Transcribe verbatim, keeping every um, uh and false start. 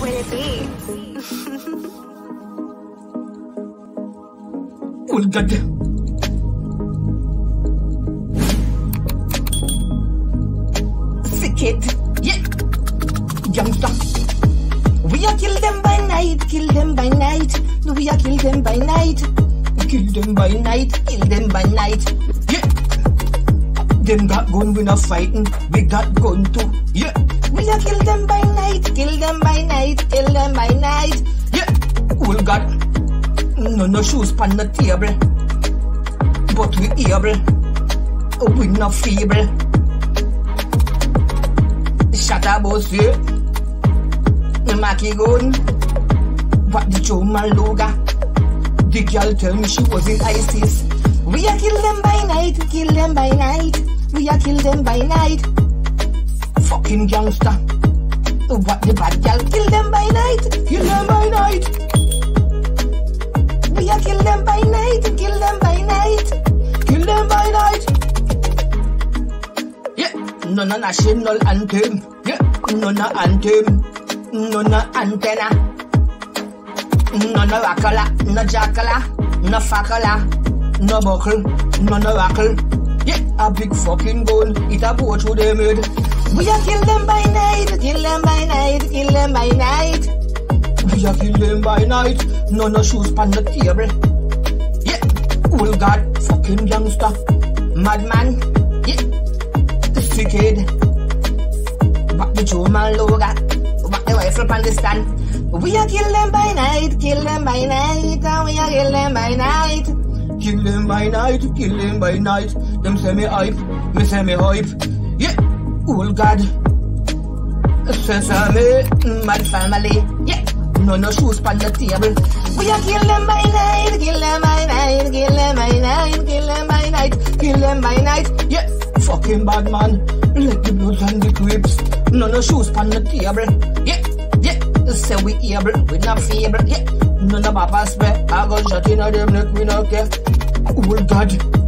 will it be? Oldgod. Sick it, yeah, youngster. We are kill them by night, kill them by night. We are kill them by night, kill them by night, kill them by night. Yeah, them got gun, we not fighting. We got gun too. Yeah, we are kill them by night, kill them by night, kill them by night. Yeah, Oldgod. No no shoes pan the table, but we able. We not feeble. Shut up, boss, yeah. Maki gun. What the Joe Maloga? The girl tell me she was in ISIS. We are kill them by night, kill them by night. We are kill them by night. Fucking gangster. What the bad girl? Kill them by night, kill them by night. We are kill them by night, kill them by night. Kill them by night. Yeah, no no national anthem. Yeah, no no anthem. No no antenna. No no rockala, no jackala, no fakala, no buckle, no no rockle. Yeah, a big fucking gun, it a boat through them head. We a kill them by night, kill them by night, kill them by night. We a kill them by night, no no shoes pan the table. Yeah, Oldgod, fucking youngster, madman. Yeah, sick head. Back the Joe Maloga, back the rifle pan the stand. We a kill them by night, kill them by night, and we a kill them by night. Kill them by night, kill them by night. Them say me hype, me say me hype. Yeah, Oldgod. Sesame, mad family. Yeah, no no shoes pan the table. We a kill them by night, kill them by night, kill them by night, kill them by night, kill them by night. Yeah, fucking bad man. Let the bloods and the creeps. No no shoes pan the table. Yeah. Say we able, we not feeble, yeah. None of our pass, I got shot in a them neck, we not care. Oldgod.